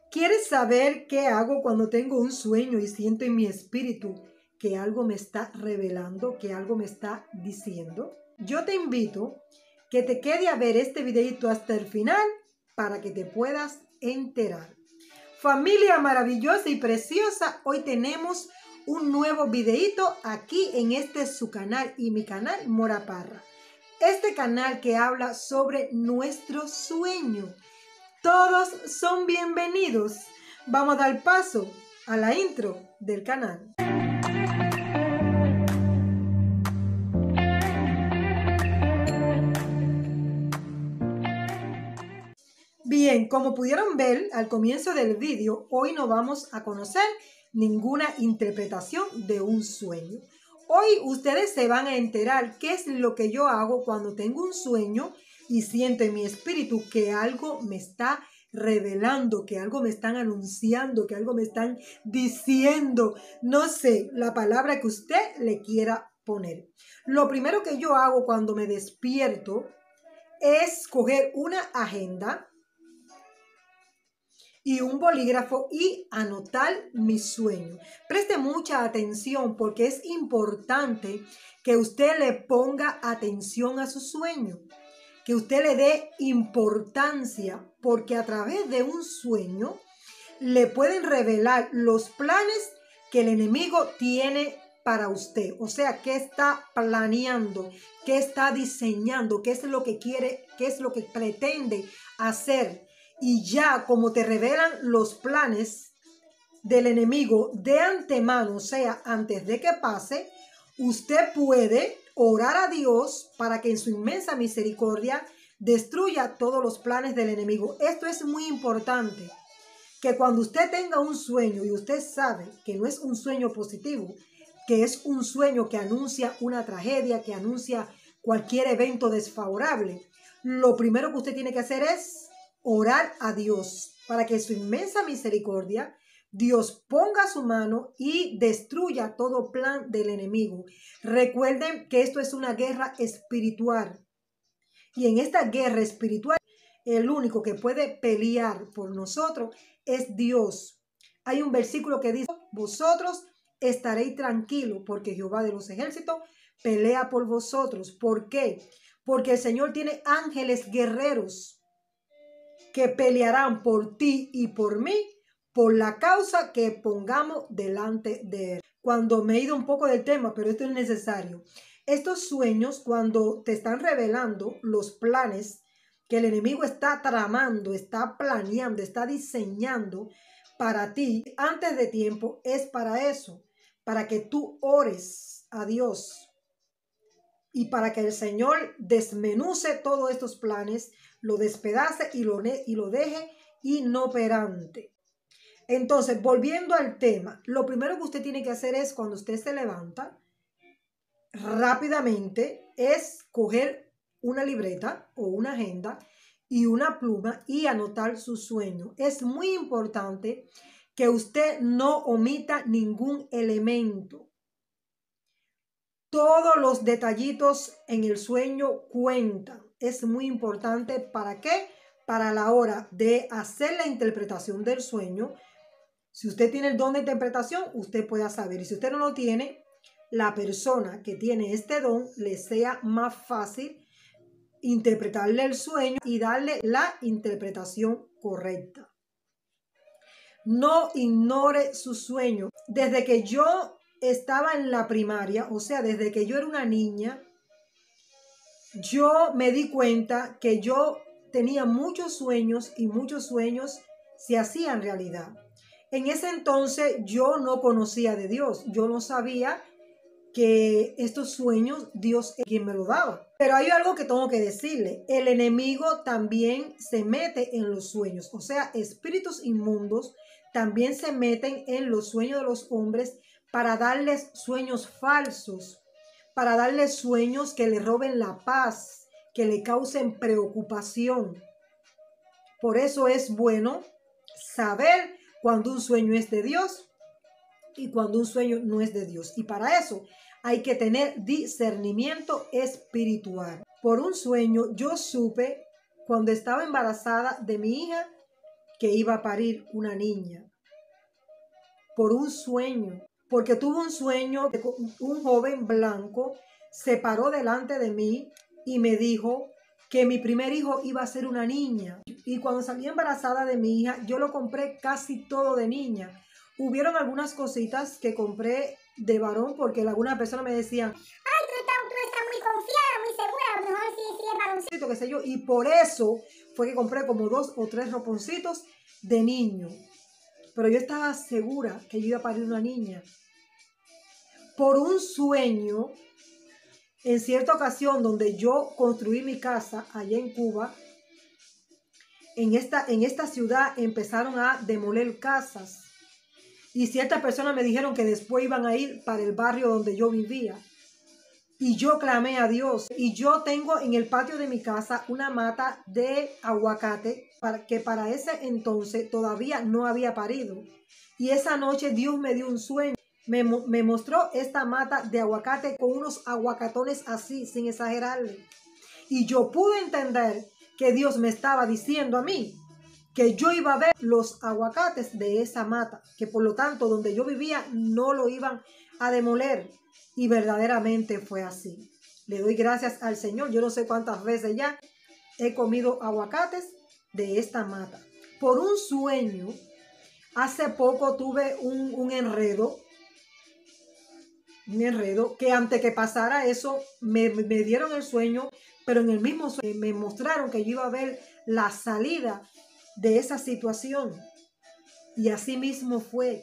¿Quieres saber qué hago cuando tengo un sueño y siento en mi espíritu que algo me está revelando, que algo me está diciendo? Yo te invito que te quede a ver este videito hasta el final para que te puedas enterar. Familia maravillosa y preciosa, hoy tenemos un nuevo videito aquí en este su canal y mi canal Mora Parra. Este canal que habla sobre nuestro sueño. Todos son bienvenidos. Vamos a dar paso a la intro del canal. Bien, como pudieron ver al comienzo del vídeo, hoy no vamos a conocer ninguna interpretación de un sueño. Hoy ustedes se van a enterar qué es lo que yo hago cuando tengo un sueño y siento en mi espíritu que algo me está revelando, que algo me están anunciando, que algo me están diciendo. No sé, la palabra que usted le quiera poner. Lo primero que yo hago cuando me despierto es coger una agenda y un bolígrafo y anotar mi sueño. Preste mucha atención porque es importante que usted le ponga atención a su sueño, que usted le dé importancia, porque a través de un sueño le pueden revelar los planes que el enemigo tiene para usted. O sea, qué está planeando, qué está diseñando, qué es lo que quiere, qué es lo que pretende hacer. Y ya como te revelan los planes del enemigo de antemano, o sea, antes de que pase, usted puede orar a Dios para que en su inmensa misericordia destruya todos los planes del enemigo. Esto es muy importante, que cuando usted tenga un sueño y usted sabe que no es un sueño positivo, que es un sueño que anuncia una tragedia, que anuncia cualquier evento desfavorable, lo primero que usted tiene que hacer es orar a Dios para que en su inmensa misericordia Dios ponga su mano y destruya todo plan del enemigo. Recuerden que esto es una guerra espiritual. Y en esta guerra espiritual, el único que puede pelear por nosotros es Dios. Hay un versículo que dice: vosotros estaréis tranquilos porque Jehová de los ejércitos pelea por vosotros. ¿Por qué? Porque el Señor tiene ángeles guerreros que pelearán por ti y por mí, por la causa que pongamos delante de él. Cuando me he ido un poco del tema, pero esto es necesario. Estos sueños, cuando te están revelando los planes que el enemigo está tramando, está planeando, está diseñando para ti antes de tiempo, es para eso, para que tú ores a Dios y para que el Señor desmenuce todos estos planes, lo despedace y lo deje inoperante. Entonces, volviendo al tema, lo primero que usted tiene que hacer es, cuando usted se levanta, rápidamente, es coger una libreta o una agenda y una pluma y anotar su sueño. Es muy importante que usted no omita ningún elemento. Todos los detallitos en el sueño cuentan. Es muy importante. ¿Para qué? Para la hora de hacer la interpretación del sueño. Si usted tiene el don de interpretación, usted pueda saber. Y si usted no lo tiene, la persona que tiene este don le sea más fácil interpretarle el sueño y darle la interpretación correcta. No ignore su sueño. Desde que yo estaba en la primaria, o sea, desde que yo era una niña, yo me di cuenta que yo tenía muchos sueños y muchos sueños se hacían realidad. En ese entonces yo no conocía de Dios, yo no sabía que estos sueños Dios es quien me lo daba. Pero hay algo que tengo que decirle: el enemigo también se mete en los sueños, o sea, espíritus inmundos también se meten en los sueños de los hombres para darles sueños falsos, para darles sueños que le roben la paz, que le causen preocupación. Por eso es bueno saber cuando un sueño es de Dios y cuando un sueño no es de Dios. Y para eso hay que tener discernimiento espiritual. Por un sueño yo supe, cuando estaba embarazada de mi hija, que iba a parir una niña. Por un sueño, porque tuve un sueño de un joven blanco se paró delante de mí y me dijo que mi primer hijo iba a ser una niña. Y cuando salí embarazada de mi hija, yo lo compré casi todo de niña. Hubieron algunas cositas que compré de varón porque algunas personas me decían, ay, tú estás muy confiada, muy segura, a lo mejor sí es varoncito. qué sé yo, y por eso fue que compré como 2 o 3 roponcitos de niño. Pero yo estaba segura que yo iba a parir una niña. Por un sueño, en cierta ocasión donde yo construí mi casa allá en Cuba, en esta ciudad empezaron a demoler casas. Y ciertas personas me dijeron que después iban a ir para el barrio donde yo vivía. Y yo clamé a Dios. Y yo tengo en el patio de mi casa una mata de aguacate que para ese entonces todavía no había parido. Y esa noche Dios me dio un sueño. Me mostró esta mata de aguacate con unos aguacatones así, sin exagerarle. Y yo pude entender que Dios me estaba diciendo a mí que yo iba a ver los aguacates de esa mata, que por lo tanto donde yo vivía no lo iban a demoler. Y verdaderamente fue así. Le doy gracias al Señor. Yo no sé cuántas veces ya he comido aguacates de esta mata. Por un sueño, hace poco tuve un enredo que antes que pasara eso me dieron el sueño, pero en el mismo sueño me mostraron que yo iba a ver la salida de esa situación. Y así mismo fue.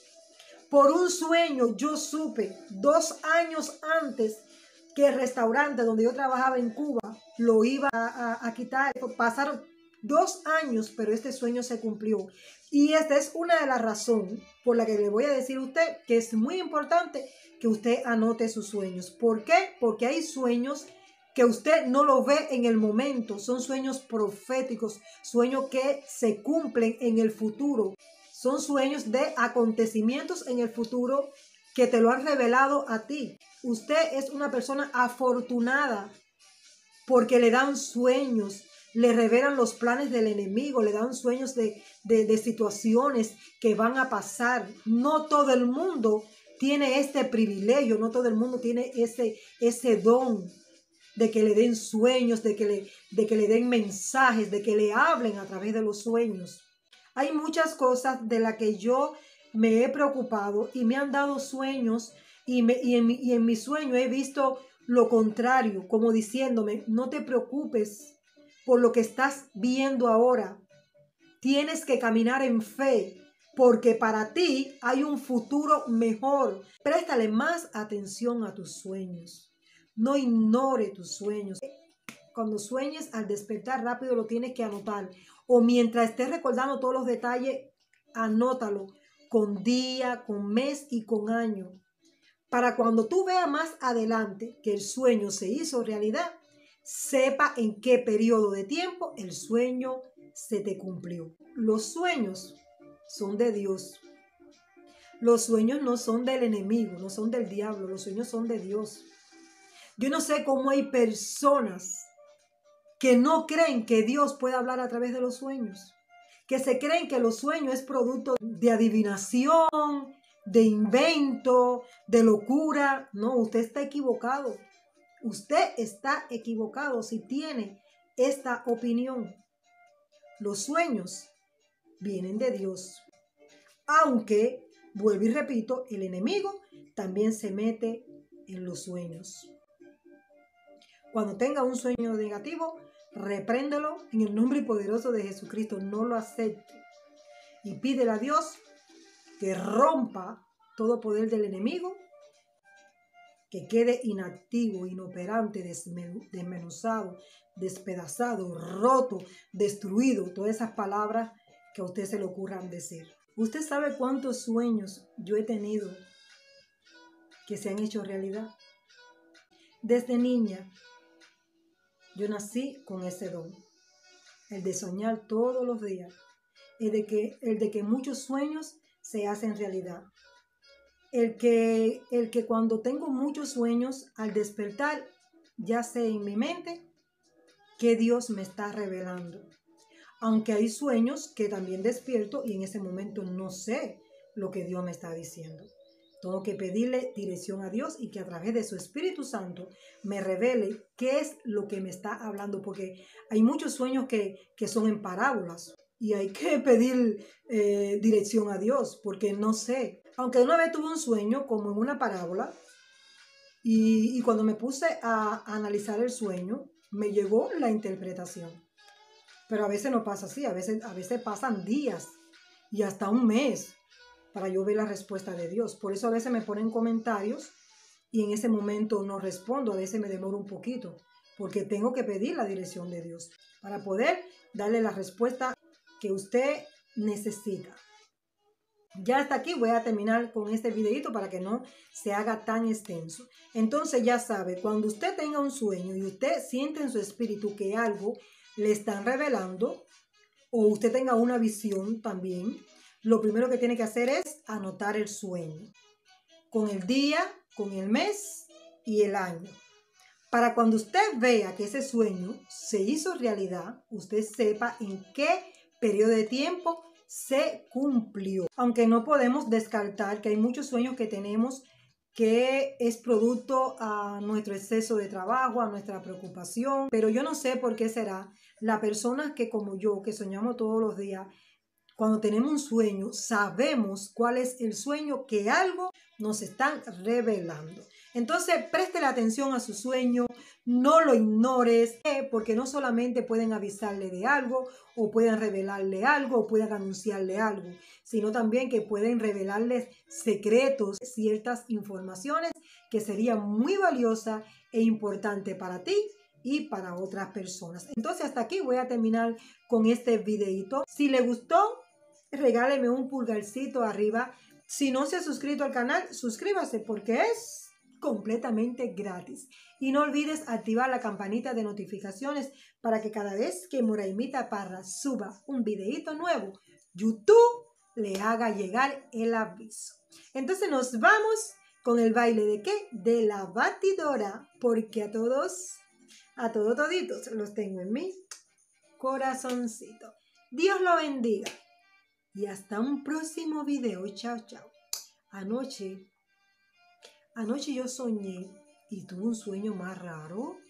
Por un sueño yo supe 2 años antes que el restaurante donde yo trabajaba en Cuba lo iba a quitar. Pasaron 2 años, pero este sueño se cumplió. Y esta es una de las razones por la que le voy a decir a usted que es muy importante que usted anote sus sueños. ¿Por qué? Porque hay sueños que usted no lo ve en el momento. Son sueños proféticos, sueños que se cumplen en el futuro. Son sueños de acontecimientos en el futuro que te lo han revelado a ti. Usted es una persona afortunada porque le dan sueños, le revelan los planes del enemigo, le dan sueños de situaciones que van a pasar. No todo el mundo tiene este privilegio, no todo el mundo tiene ese don de que le den sueños, de que le den mensajes, de que le hablen a través de los sueños. Hay muchas cosas de las que yo me he preocupado y me han dado sueños y en mi sueño he visto lo contrario, como diciéndome, no te preocupes por lo que estás viendo ahora. Tienes que caminar en fe porque para ti hay un futuro mejor. Préstale más atención a tus sueños. No ignore tus sueños. Cuando sueñes, al despertar rápido lo tienes que anotar. O mientras estés recordando todos los detalles, anótalo con día, con mes y con año. Para cuando tú veas más adelante que el sueño se hizo realidad, sepa en qué periodo de tiempo el sueño se te cumplió. Los sueños son de Dios. Los sueños no son del enemigo, no son del diablo, los sueños son de Dios. Yo no sé cómo hay personas que no creen que Dios puede hablar a través de los sueños, que se creen que los sueños es producto de adivinación, de invento, de locura. No, usted está equivocado. Usted está equivocado si tiene esta opinión. Los sueños vienen de Dios. Aunque, vuelvo y repito, el enemigo también se mete en los sueños. Cuando tenga un sueño negativo, repréndelo en el nombre poderoso de Jesucristo. No lo acepte. Y pídele a Dios que rompa todo poder del enemigo, que quede inactivo, inoperante, desmenuzado, despedazado, roto, destruido. Todas esas palabras que a usted se le ocurran decir. ¿Usted sabe cuántos sueños yo he tenido que se han hecho realidad? Desde niña, yo nací con ese don, el de soñar todos los días, el de que muchos sueños se hacen realidad. El que cuando tengo muchos sueños, al despertar, ya sé en mi mente que Dios me está revelando. Aunque hay sueños que también despierto y en ese momento no sé lo que Dios me está diciendo. Tengo que pedirle dirección a Dios y que a través de su Espíritu Santo me revele qué es lo que me está hablando, porque hay muchos sueños que son en parábolas y hay que pedir dirección a Dios porque no sé. Aunque una vez tuve un sueño como en una parábola y cuando me puse a analizar el sueño, me llegó la interpretación. Pero a veces no pasa así, a veces pasan días y hasta un mes para yo ver la respuesta de Dios. Por eso a veces me ponen comentarios y en ese momento no respondo, a veces me demoro un poquito, porque tengo que pedir la dirección de Dios para poder darle la respuesta que usted necesita. Ya hasta aquí voy a terminar con este videito para que no se haga tan extenso. Entonces ya sabe, cuando usted tenga un sueño y usted siente en su espíritu que algo le están revelando, o usted tenga una visión también, lo primero que tiene que hacer es anotar el sueño, con el día, con el mes y el año. Para cuando usted vea que ese sueño se hizo realidad, usted sepa en qué periodo de tiempo se cumplió. Aunque no podemos descartar que hay muchos sueños que tenemos que es producto a nuestro exceso de trabajo, a nuestra preocupación, pero yo no sé por qué será. La persona que como yo, que soñamos todos los días, cuando tenemos un sueño, sabemos cuál es el sueño que algo nos están revelando. Entonces, preste la atención a su sueño, no lo ignores, porque no solamente pueden avisarle de algo, o pueden revelarle algo, o pueden anunciarle algo, sino también que pueden revelarles secretos, ciertas informaciones que serían muy valiosas e importantes para ti y para otras personas. Entonces, hasta aquí voy a terminar con este videito. Si le gustó, regáleme un pulgarcito arriba. Si no se ha suscrito al canal, suscríbase porque es completamente gratis. Y no olvides activar la campanita de notificaciones para que cada vez que Moraimita Parra suba un videito nuevo, YouTube le haga llegar el aviso. Entonces nos vamos con el baile de ¿qué? De la batidora, porque a todos toditos los tengo en mi corazoncito. Dios lo bendiga. Y hasta un próximo video. Chao, chao. Anoche yo soñé y tuve un sueño más raro.